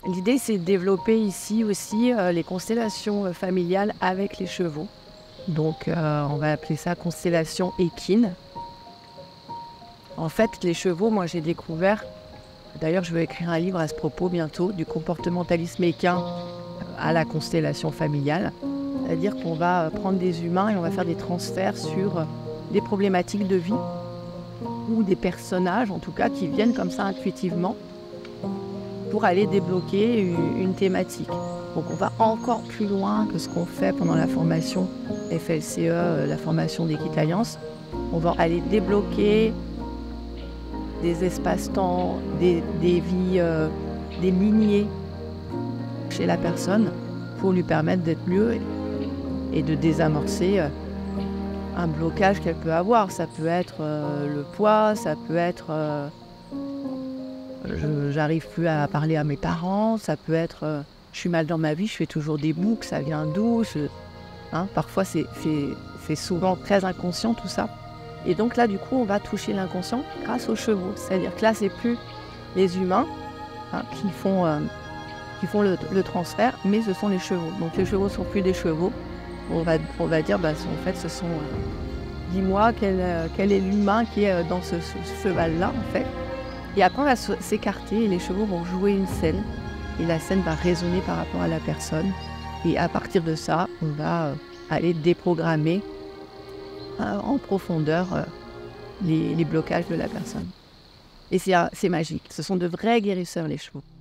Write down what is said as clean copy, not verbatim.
L'idée, c'est de développer ici aussi les constellations familiales avec les chevaux. Donc, on va appeler ça constellation équine. En fait, les chevaux, moi, j'ai découvert, d'ailleurs, je vais écrire un livre à ce propos bientôt, du comportementalisme équin à la constellation familiale. C'est-à-dire qu'on va prendre des humains et on va faire des transferts sur des problématiques de vie ou des personnages, en tout cas, qui viennent comme ça intuitivement pour aller débloquer une thématique. Donc on va encore plus loin que ce qu'on fait pendant la formation FLCE, la formation d'Equite-Alliance. On va aller débloquer des espaces-temps, des vies, des lignées chez la personne pour lui permettre d'être mieux et de désamorcer un blocage qu'elle peut avoir. Ça peut être le poids, ça peut être j'arrive plus à parler à mes parents, ça peut être je suis mal dans ma vie, je fais toujours des boucles, ça vient d'où parfois c'est souvent très inconscient tout ça. Et donc là du coup on va toucher l'inconscient grâce aux chevaux. C'est-à-dire que là c'est plus les humains qui font le transfert, mais ce sont les chevaux. Donc les chevaux sont plus des chevaux. On va dire en fait ce sont dis-moi quel est l'humain qui est dans ce cheval-là en fait. Et après on va s'écarter et les chevaux vont jouer une scène. Et la scène va résonner par rapport à la personne. Et à partir de ça, on va aller déprogrammer en profondeur les blocages de la personne. Et c'est magique. Ce sont de vrais guérisseurs, les chevaux.